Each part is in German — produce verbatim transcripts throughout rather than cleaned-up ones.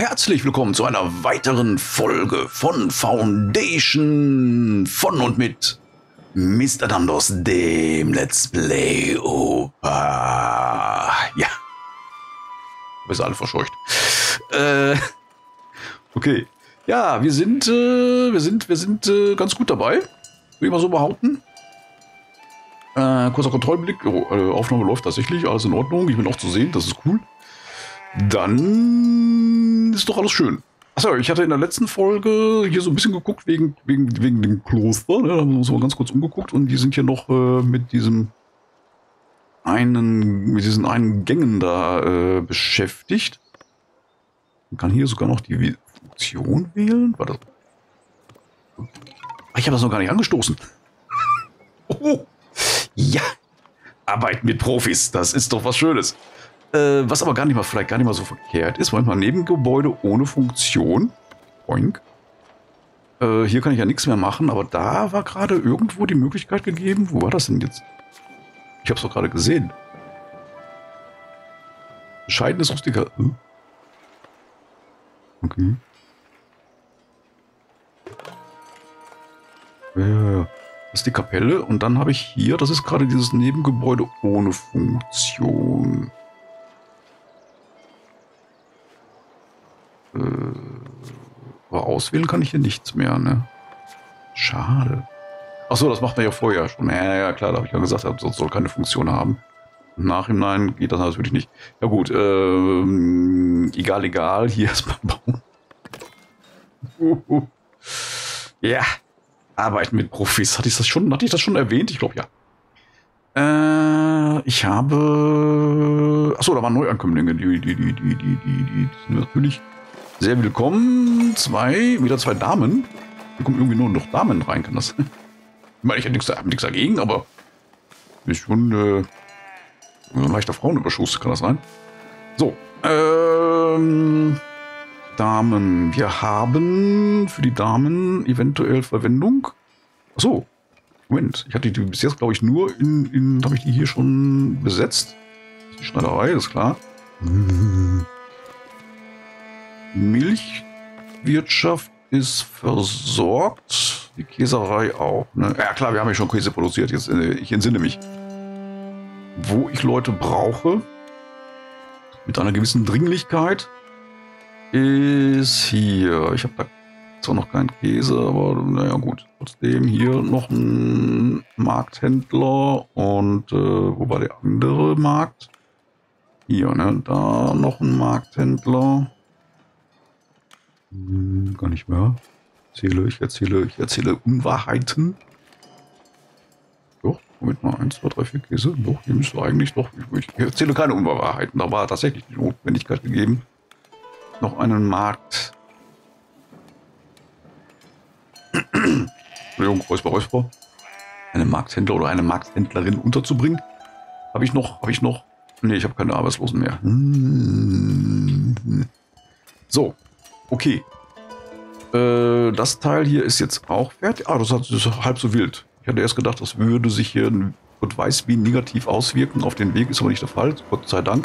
Herzlich willkommen zu einer weiteren Folge von Foundation von und mit Mister Dandos, dem Let's Play Opa. Ja, wir sind alle verscheucht. Äh, okay, ja, wir sind, äh, wir sind, wir sind äh, ganz gut dabei, würde ich mal so behaupten. Äh, kurzer Kontrollblick, oh, äh, Aufnahme läuft tatsächlich, alles in Ordnung, ich bin auch zu sehen, das ist cool. Dann ist doch alles schön. Achso, ich hatte in der letzten Folge hier so ein bisschen geguckt wegen, wegen, wegen dem Kloster. Ne? Da haben wir uns mal ganz kurz umgeguckt und die sind hier noch äh, mit diesem einen, mit diesen einen Gängen da äh, beschäftigt. Man kann hier sogar noch die Funktion wählen. War das? Ich habe das noch gar nicht angestoßen. Oh, ja, Arbeit mit Profis, das ist doch was Schönes. Äh, was aber gar nicht mal, vielleicht gar nicht mal so verkehrt ist, manchmal Nebengebäude ohne Funktion. Boink. Äh, hier kann ich ja nichts mehr machen, aber da war gerade irgendwo die Möglichkeit gegeben. Wo war das denn jetzt? Ich habe es doch gerade gesehen. Bescheidenes Rustiker. Hm? Okay. Ja, das ist die Kapelle und dann habe ich hier, das ist gerade dieses Nebengebäude ohne Funktion. Aber auswählen kann ich hier nichts mehr, ne? Schade. Achso, das macht man ja vorher schon. Ja, ja, klar, da habe ich ja gesagt, das soll keine Funktion haben. Im Nachhinein geht das natürlich nicht. Ja gut, ähm, egal, egal, hier erstmal bauen. Uh, uh. Ja, arbeiten mit Profis. Hatte ich das schon, hatte ich das schon erwähnt? Ich glaube ja. Äh, ich habe... Achso, da waren Neuankömmlinge, die, die, die, die, die, die, die sind natürlich... Sehr willkommen. Zwei, wieder zwei Damen. Hier kommen irgendwie nur noch Damen rein, kann das? Ich meine, ich habe nichts, hab nichts dagegen, aber ist schon äh, ein leichter Frauenüberschuss, kann das sein? So, ähm, Damen. Wir haben für die Damen eventuell Verwendung. Achso, Moment. Ich hatte die bis jetzt, glaube ich, nur in, in habe ich die hier schon besetzt. Die Schneiderei, ist klar. Milchwirtschaft ist versorgt. Die Käserei auch. Ne? Ja klar, wir haben ja schon Käse produziert. Jetzt, äh, ich entsinne mich. Wo ich Leute brauche, mit einer gewissen Dringlichkeit, ist hier. Ich habe da zwar noch keinen Käse, aber naja gut. Trotzdem hier noch ein Markthändler. Und äh, wo war der andere Markt? Hier, ne? Da noch ein Markthändler. Hm, gar nicht mehr. Erzähle, ich erzähle, ich erzähle Unwahrheiten. Doch, Moment mal, eins, zwei, drei, vier Käse. Doch, hier müsste eigentlich doch. Ich, ich erzähle keine Unwahrheiten. Da war tatsächlich die Notwendigkeit gegeben. Noch einen Markt. Entschuldigung, Räusper, Räusper. Einen Markthändler oder eine Markthändlerin unterzubringen. Habe ich noch, habe ich noch. Nee, ich habe keine Arbeitslosen mehr. So. Okay. Äh, das Teil hier ist jetzt auch fertig. Ah, das ist halb so wild. Ich hatte erst gedacht, das würde sich hier Gott weiß wie negativ auswirken. Auf den Weg ist aber nicht der Fall. Gott sei Dank.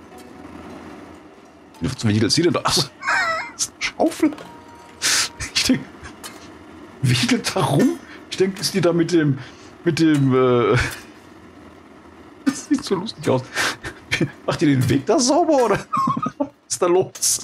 Wie wedelt sie denn da? Achso, das ist eine Schaufel. Ich denke, wedelt da rum? Ich denke, ist die da mit dem, mit dem, äh, das sieht so lustig aus. Macht ihr den Weg da sauber oder was ist da los?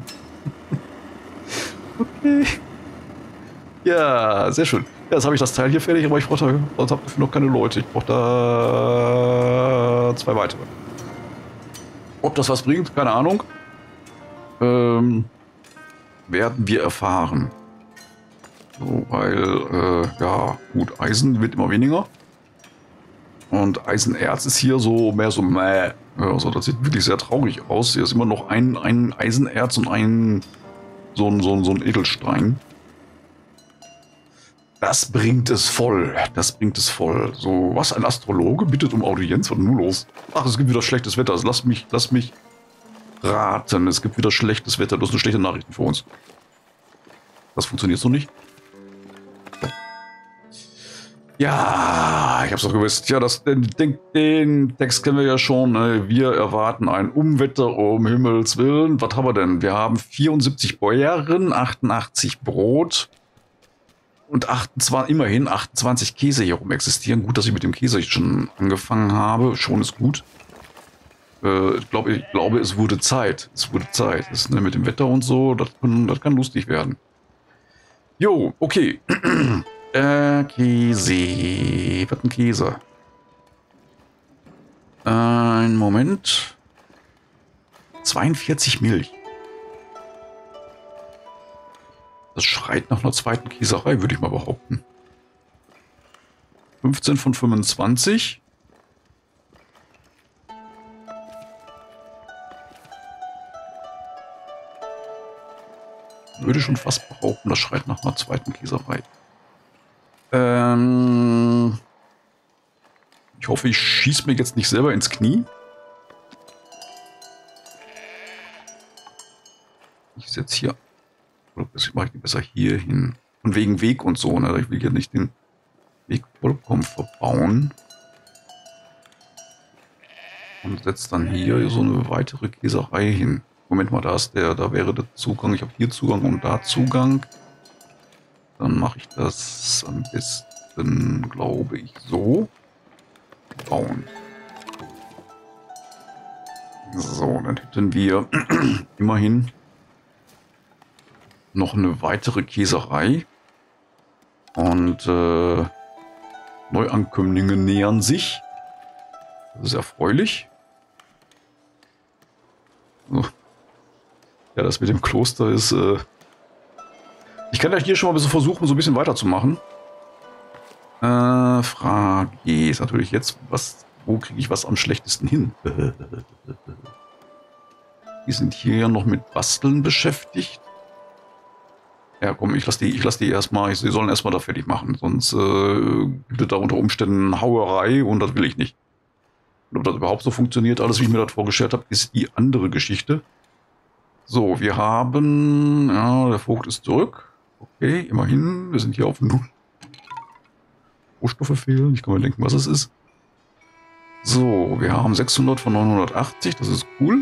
Okay. Ja, sehr schön. Ja, jetzt habe ich das Teil hier fertig, aber ich brauche da, dafür noch keine Leute. Ich brauche da zwei weitere. Ob das was bringt, keine Ahnung. Ähm, werden wir erfahren. So, weil, äh, ja, gut, Eisen wird immer weniger. Und Eisenerz ist hier so mehr so mäh. Also das sieht wirklich sehr traurig aus. Hier ist immer noch ein, ein Eisenerz und ein So ein, so, ein, so ein Edelstein. Das bringt es voll. Das bringt es voll. So, was? Ein Astrologe bittet um Audienz? Was ist nun los? Ach, es gibt wieder schlechtes Wetter. Also lass mich, lass mich raten. Es gibt wieder schlechtes Wetter. Das sind schlechte Nachrichten für uns. Das funktioniert so nicht. Ja, ich hab's doch gewusst. Ja, das, den, den, den Text kennen wir ja schon. Ne? Wir erwarten ein Unwetter, um Himmels Willen. Was haben wir denn? Wir haben vierundsiebzig Bäuerin, achtundachtzig Brot und achtundzwanzig, immerhin achtundzwanzig Käse hier rum existieren. Gut, dass ich mit dem Käse schon angefangen habe. Schon ist gut. Äh, ich, glaube, ich glaube, es wurde Zeit. Es wurde Zeit. Das, ne, mit dem Wetter und so, das kann, das kann lustig werden. Jo, okay. Äh, Käse. Was ein Käse? Ein Moment. zweiundvierzig Milch. Das schreit nach einer zweiten Käserei, würde ich mal behaupten. fünfzehn von fünfundzwanzig. Würde schon fast behaupten, das schreit nach einer zweiten Käserei. Ähm ich hoffe, ich schieße mir jetzt nicht selber ins Knie. Ich setze hier. Oder mache ich die besser hier hin. Und wegen Weg und so. Ne? Ich will hier nicht den Weg vollkommen verbauen. Und setze dann hier so eine weitere Käserei hin. Moment mal, da ist der, da wäre der Zugang. Ich habe hier Zugang und da Zugang. Dann mache ich das am besten, glaube ich, so. Bauen. So, dann hätten wir immerhin noch eine weitere Käserei. Und äh, Neuankömmlinge nähern sich. Das ist erfreulich. So. Ja, das mit dem Kloster ist... Äh ich kann ja hier schon mal ein bisschen versuchen, so ein bisschen weiterzumachen. Äh, Frage ist natürlich jetzt, was, wo kriege ich was am schlechtesten hin? Die sind hier ja noch mit Basteln beschäftigt. Ja, komm, ich lasse die, ich lass die erstmal, sie sollen erstmal da fertig machen, sonst äh, gibt es da unter Umständen Hauerei und das will ich nicht. Und ob das überhaupt so funktioniert, alles wie ich mir das vorgestellt habe, ist die andere Geschichte. So, wir haben, ja, der Vogt ist zurück. Okay, immerhin, wir sind hier auf Null. Rohstoffe fehlen, ich kann mir denken, was es ist. So, wir haben sechshundert von neunhundertachtzig, das ist cool.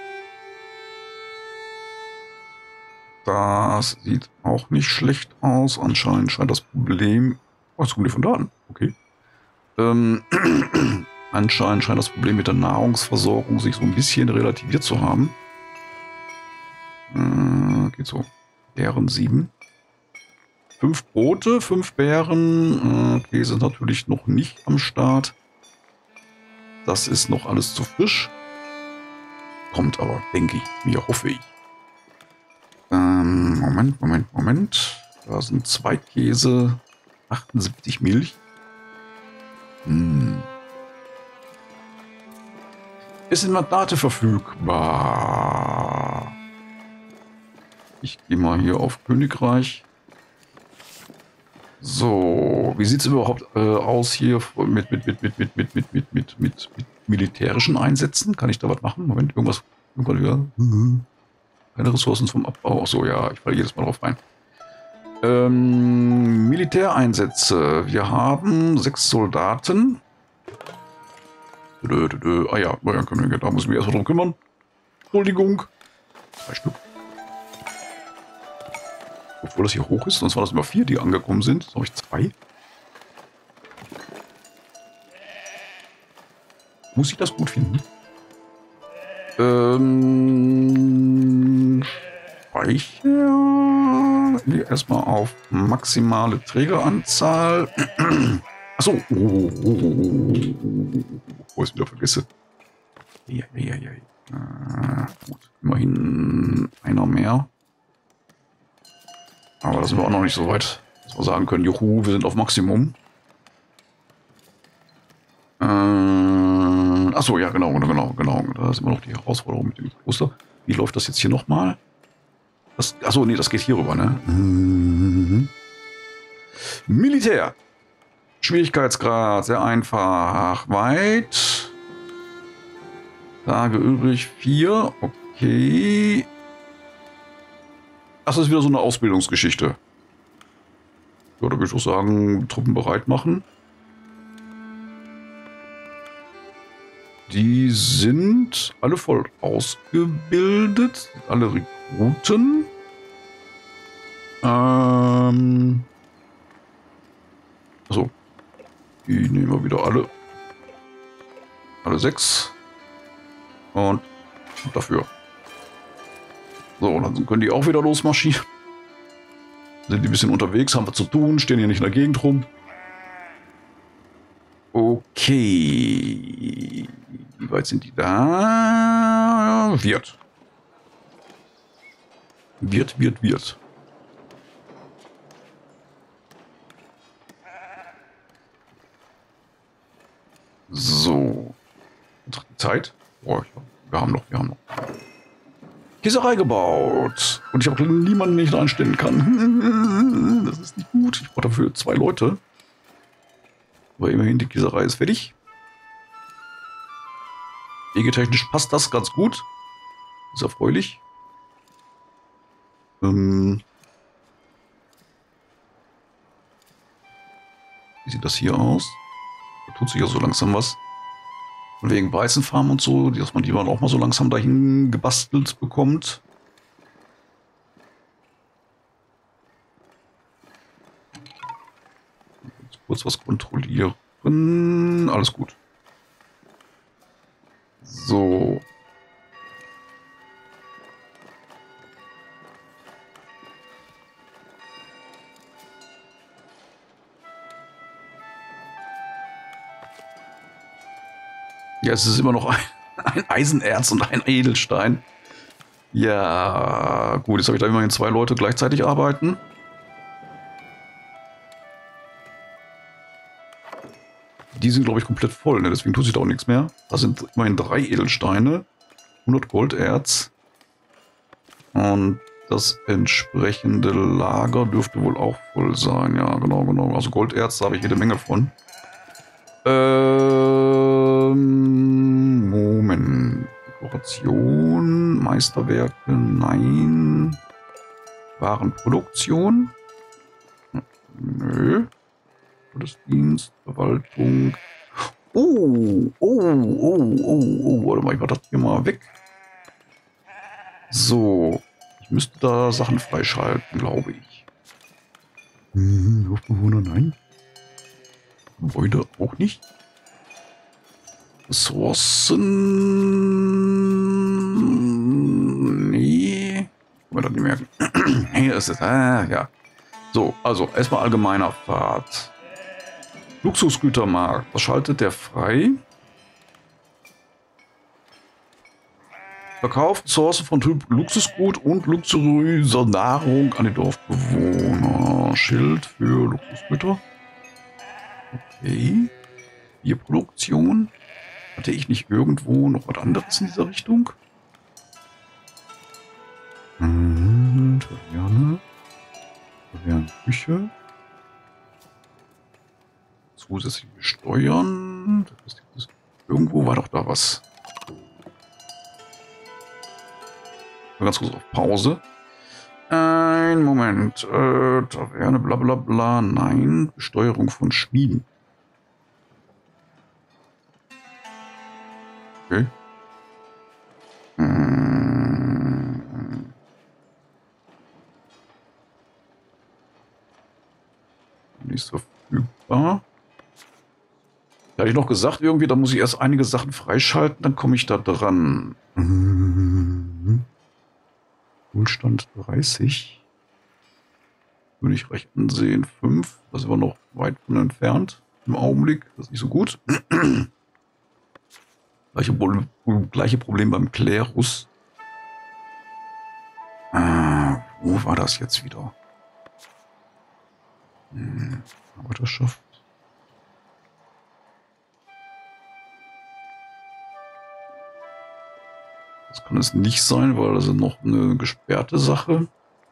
Das sieht auch nicht schlecht aus. Anscheinend scheint das Problem... Oh, jetzt kommen die von da an. Okay. Ähm, anscheinend scheint das Problem mit der Nahrungsversorgung sich so ein bisschen relativiert zu haben. Äh, geht so. Beeren sieben. Fünf Brote, fünf Beeren. Okay, sind natürlich noch nicht am Start. Das ist noch alles zu frisch. Kommt aber, denke ich, mir hoffe ich. Ähm, Moment, Moment, Moment. Da sind zwei Käse, achtundsiebzig Milch. Hm. Ist in Mandate verfügbar. Ich gehe mal hier auf Königreich. So, wie sieht es überhaupt äh, aus hier mit, mit, mit, mit, mit, mit, mit, mit, mit, mit, mit militärischen Einsätzen? Kann ich da was machen? Moment, irgendwas. irgendwas wieder. Keine Ressourcen zum Abbau. Achso, ja, ich falle jedes Mal drauf rein. Ähm, Militäreinsätze. Wir haben sechs Soldaten. Dö, dö, dö. Ah ja, da muss ich mich erstmal drum kümmern. Entschuldigung. Drei Stück. Obwohl das hier hoch ist, sonst waren das immer vier, die angekommen sind. Jetzt habe ich zwei. Muss ich das gut finden? Ähm, Speicher. Hier erstmal auf maximale Trägeranzahl. Achso. Oh, oh, oh, oh. Bevor ich es wieder vergesse. Ja, ja, ja. Äh, gut. Immerhin einer mehr. Aber da sind wir auch noch nicht so weit, dass wir sagen können, juhu, wir sind auf Maximum. Äh, achso, ja, genau, genau, genau. Da ist immer noch die Herausforderung mit dem Kloster. Wie läuft das jetzt hier nochmal? Achso, nee, das geht hier rüber, ne? Mhm. Militär. Schwierigkeitsgrad, sehr einfach. Weit. Tage übrig, vier. Okay. Das ist wieder so eine Ausbildungsgeschichte. Ja, da würde ich auch sagen, Truppen bereit machen. die sind alle voll ausgebildet. Alle Rekruten. Ähm. Also, die nehmen wir wieder alle. Alle sechs. Und dafür. So, dann können die auch wieder losmarschieren. Sind die ein bisschen unterwegs, haben wir zu tun, stehen hier nicht in der Gegend rum. Okay. Wie weit sind die da? Wird. Wird, wird, wird. So. Zeit. Oh, wir haben noch, wir haben noch. Käserei gebaut. Und ich habe niemanden, den ich da einstellen kann. Das ist nicht gut. Ich brauche dafür zwei Leute. Aber immerhin, die Käserei ist fertig. Wegetechnisch passt das ganz gut. Ist erfreulich. Ähm Wie sieht das hier aus? Da tut sich ja so langsam was. Und wegen Weizenfarm und so, dass man die dann auch mal so langsam dahin gebastelt bekommt. Jetzt kurz was kontrollieren. Alles gut. So. Ja, es ist immer noch ein, ein Eisenerz und ein Edelstein. Ja, gut, jetzt habe ich da immerhin zwei Leute gleichzeitig arbeiten. Die sind, glaube ich, komplett voll, ne? Deswegen tut sich da auch nichts mehr. Da sind immerhin drei Edelsteine, hundert Golderz. Und das entsprechende Lager dürfte wohl auch voll sein. Ja, genau, genau. Also Golderz, da habe ich jede Menge von. Ähm, Moment. Dekoration, Meisterwerke, nein. Warenproduktion? Nö. Gottesdienst, Verwaltung. Oh, oh, oh, oh, oh. Warte mal, ich war das hier mal weg. So. Ich müsste da Sachen freischalten, glaube ich. Hm, Luftbewohner, nein. Gebäude auch nicht. Ressourcen. Nee. Kann man das nicht merken. Hier ist es. Ah, ja. So, also erstmal allgemeiner Pfad. Luxusgütermarkt. Was schaltet der frei? Verkauft Source von Typ Luxusgut und luxuriöser Nahrung an die Dorfbewohner. Schild für Luxusgüter. Okay. Bierproduktion. Hatte ich nicht irgendwo noch was anderes in dieser Richtung? Hm, Taverne. Tavernenküche. Zusätzliche Steuern. Das ist, das, irgendwo war doch da was. Mal ganz kurz auf Pause. Ein Moment. Äh, Taverne, bla bla bla. Nein. Besteuerung von Schmieden. Okay. Hm. Nicht verfügbar. Da hatte ich noch gesagt, irgendwie, da muss ich erst einige Sachen freischalten, dann komme ich da dran. Hm. Wohlstand dreißig. Würde ich recht ansehen. fünf. Da sind wir noch weit von entfernt. Im Augenblick. Das ist nicht so gut. Gleiche, gleiche Problem beim Klerus. Ah, wo war das jetzt wieder? Hm, Arbeiterschaft. Das kann es nicht sein, weil das ist noch eine gesperrte Sache.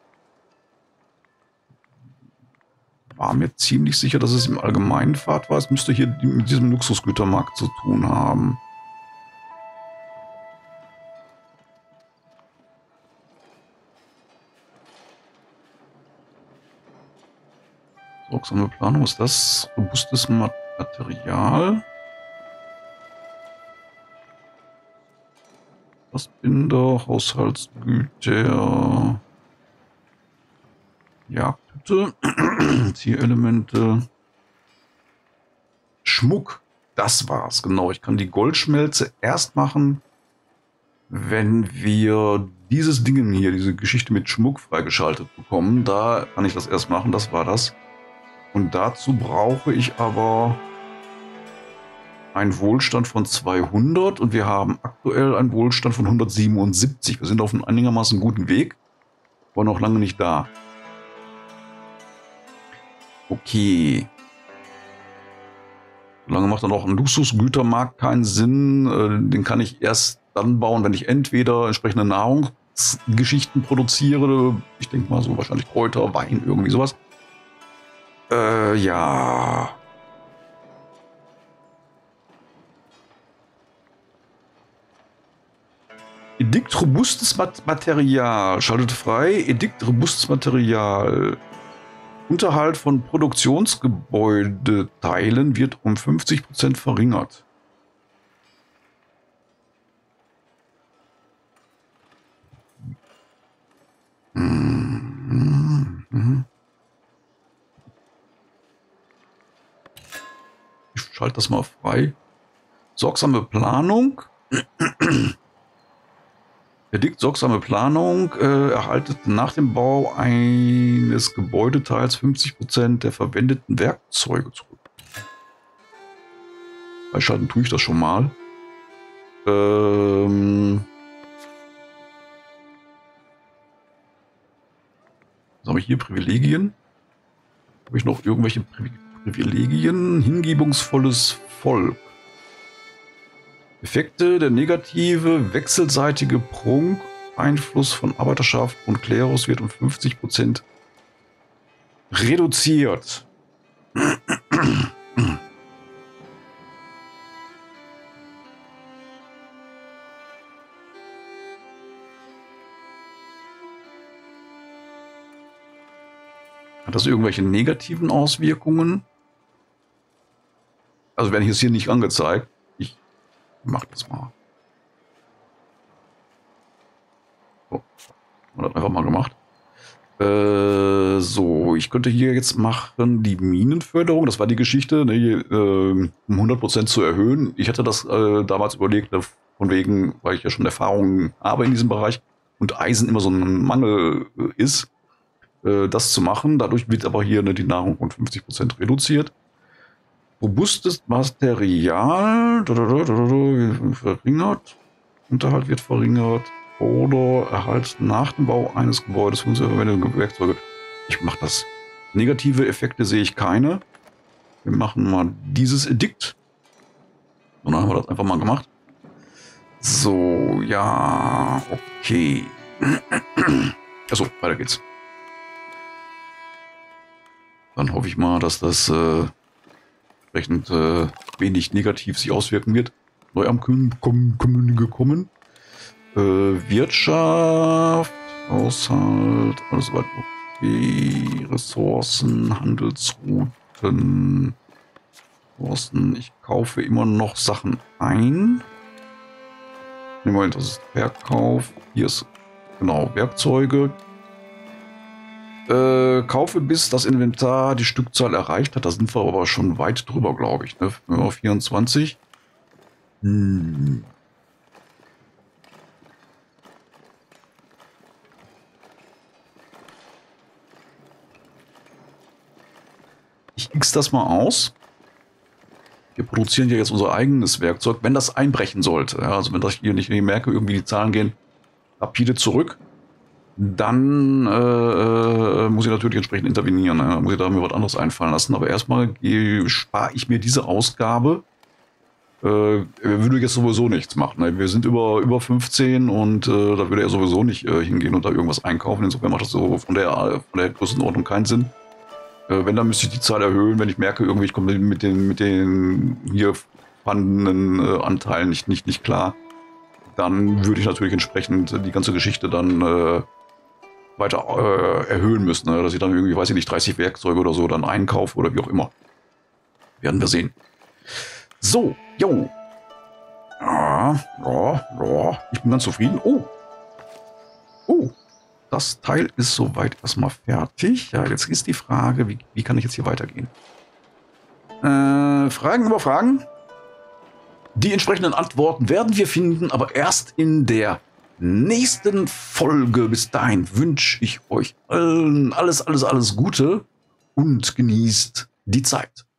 War mir ziemlich sicher, dass es im allgemeinen Pfad war. Es müsste hier mit diesem Luxusgütermarkt zu tun haben. Sorgsame Planung, ist das robustes Material? Fassbinder, Haushaltsgüter, Jagdhütte, Zierelemente, Schmuck. Das war's, genau. Ich kann die Goldschmelze erst machen, wenn wir dieses Ding hier, diese Geschichte mit Schmuck freigeschaltet bekommen. Da kann ich das erst machen, das war das. Und dazu brauche ich aber einen Wohlstand von zweihundert und wir haben aktuell einen Wohlstand von hundertsiebenundsiebzig. Wir sind auf einem einigermaßen guten Weg, aber noch lange nicht da. Okay. Solange macht dann auch ein Luxusgütermarkt keinen Sinn. Den kann ich erst dann bauen, wenn ich entweder entsprechende Nahrungsgeschichten produziere. Ich denke mal so wahrscheinlich Kräuter, Wein, irgendwie sowas. Äh, ja. Edikt robustes Material. Schaltet frei. Edikt robustes Material. Unterhalt von Produktionsgebäudeteilen wird um fünfzig Prozent verringert. Ich schalte das mal frei. Sorgsame Planung. Edikt sorgsame Planung äh, erhaltet nach dem Bau eines Gebäudeteils fünfzig Prozent der verwendeten Werkzeuge zurück. Freischalten tue ich das schon mal. Ähm Was habe ich hier? Privilegien? Habe ich noch irgendwelche Pri Privilegien? Hingebungsvolles Volk. Effekte, der negative, wechselseitige Prunk, Einfluss von Arbeiterschaft und Klerus wird um fünfzig Prozent reduziert. Hat das irgendwelche negativen Auswirkungen? Also werden hier nicht angezeigt. Ich mach das mal. So, man hat einfach mal gemacht. Äh, so, ich könnte hier jetzt machen die Minenförderung. Das war die Geschichte, ne, äh, um hundert Prozent zu erhöhen. Ich hatte das äh, damals überlegt, ne, von wegen, weil ich ja schon Erfahrungen habe in diesem Bereich und Eisen immer so ein Mangel äh, ist, äh, das zu machen. Dadurch wird aber hier ne, die Nahrung um fünfzig Prozent reduziert. Robustes Material verringert, Unterhalt wird verringert oder Erhalt nach dem Bau eines Gebäudes für unsere verwendeten Werkzeuge. Ich mache das. Negative Effekte sehe ich keine. Wir machen mal dieses Edikt. Und dann haben wir das einfach mal gemacht. So, ja, okay. Achso, weiter geht's. Dann hoffe ich mal, dass das äh, entsprechend äh, wenig negativ sich auswirken wird. Neu am Kommunige kommen. Äh, Wirtschaft, Haushalt, alles weit okay. Ressourcen, Handelsrouten, Ressourcen. Ich kaufe immer noch Sachen ein. Moment, das ist Verkauf. Hier ist genau Werkzeuge. Äh, kaufe bis das Inventar die Stückzahl erreicht hat. Da sind wir aber schon weit drüber, glaube ich. Ne? vierundzwanzig. Hm. Ich x das mal aus. Wir produzieren ja jetzt unser eigenes Werkzeug, wenn das einbrechen sollte. Ja, also wenn das hier nicht merke, irgendwie die Zahlen gehen rapide zurück, dann äh, muss ich natürlich entsprechend intervenieren. Ne? Muss ich da mir was anderes einfallen lassen. Aber erstmal spare ich mir diese Ausgabe. Äh, er würde jetzt sowieso nichts machen. Ne? Wir sind über, über fünfzehn und äh, da würde er sowieso nicht äh, hingehen und da irgendwas einkaufen. Insofern macht das so von der, von der Größenordnung keinen Sinn. Äh, wenn, dann müsste ich die Zahl erhöhen, wenn ich merke, irgendwie ich komme mit den, mit den hier vorhandenen äh, Anteilen nicht, nicht, nicht klar. Dann würde ich natürlich entsprechend die ganze Geschichte dann äh, weiter äh, erhöhen müssen, ne? Dass ich dann irgendwie, weiß ich nicht, dreißig Werkzeuge oder so dann einkaufe oder wie auch immer. Werden wir sehen. So, jo. Ja, ja, ja. Ich bin ganz zufrieden. Oh. Oh. Das Teil ist soweit erstmal fertig. Ja, jetzt ist die Frage, wie, wie kann ich jetzt hier weitergehen? Äh, Fragen über Fragen. Die entsprechenden Antworten werden wir finden, aber erst in der nächsten Folge. Bis dahin wünsche ich euch allen alles, alles, alles Gute und genießt die Zeit.